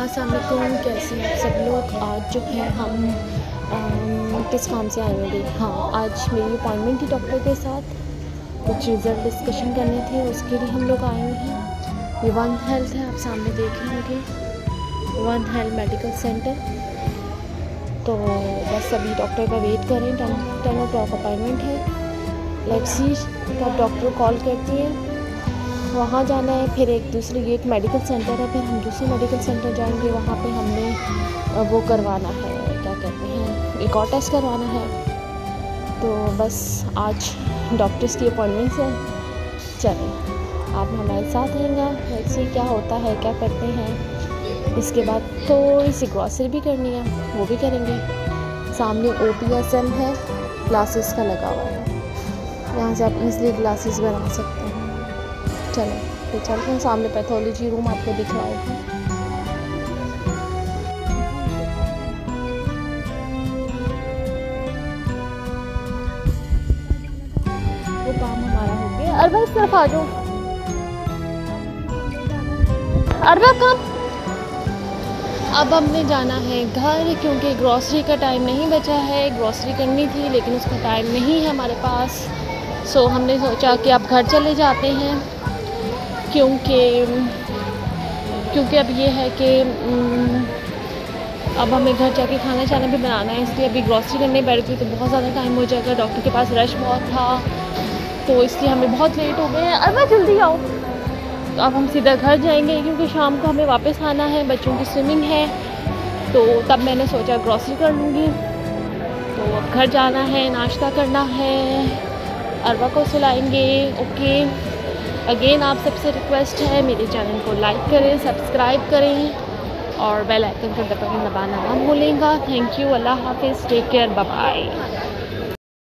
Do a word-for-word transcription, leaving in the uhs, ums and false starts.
अस्सलाम वालेकुम, कैसे हैं सब लोग। आज जो है हम आम, किस काम से आए हुए थे। हाँ, आज मेरी अपॉइंटमेंट थी डॉक्टर के साथ, कुछ रिज़ल्ट डिस्कशन करने थे, उसके लिए हम लोग आए हुए हैं। ये वन हेल्थ है, आप सामने देख रहे होंगे, वन हेल्थ मेडिकल सेंटर। तो बस अभी डॉक्टर का वेट करें, ten ten o'clock appointment है। लेट्स सी कब डॉक्टर कॉल करती है, वहाँ जाना है। फिर एक दूसरी गेट मेडिकल सेंटर है, फिर हम दूसरे मेडिकल सेंटर जाएंगे, वहाँ पे हमने वो करवाना है, क्या कहते हैं, एक और टेस्ट करवाना है। तो बस आज डॉक्टर्स की अपॉइंटमेंट है। चलें, आप हमारे साथ रहेंगे, वैसे क्या होता है, क्या करते हैं। इसके बाद थोड़ी सी ग्रॉसरी भी करनी है, वो भी करेंगे। सामने ओ पी एस एम है, ग्लासेस का लगा हुआ है, यहाँ से आप इजली ग्लासेस बना सकते हैं। चलो तो चलते हैं, सामने पैथोलॉजी रूम आपको दिख रहा है। वो काम हमारा हो गया। अरबा इस तरफ आ जाओ, अरबा कब। अब हमने जाना है घर, क्योंकि ग्रॉसरी का टाइम नहीं बचा है। ग्रॉसरी करनी थी लेकिन उसका टाइम नहीं है हमारे पास। सो हमने सोचा कि अब घर चले जाते हैं, क्योंकि क्योंकि अब ये है कि अब हमें घर जाके खाना चाना भी बनाना है, इसलिए अभी ग्रॉसरी करने बैठ गई तो बहुत ज़्यादा टाइम हो जाएगा। डॉक्टर के पास रश बहुत था, तो इसलिए हमें बहुत लेट हो गए हैं। अरे जल्दी आओ। तो अब हम सीधा घर जाएंगे, क्योंकि शाम को हमें वापस आना है, बच्चों की स्विमिंग है। तो तब मैंने सोचा ग्रॉसरी कर लूँगी। तो अब घर जाना है, नाश्ता करना है, अरबा को सुलाएंगे। ओके, अगेन आप सबसे रिक्वेस्ट है, मेरे चैनल को लाइक करें, सब्सक्राइब करें और बेल आइकन का बटन दबाना ना भूलेगा। थैंक यू, अल्लाह हाफिज़, टेक केयर, बाय बाय।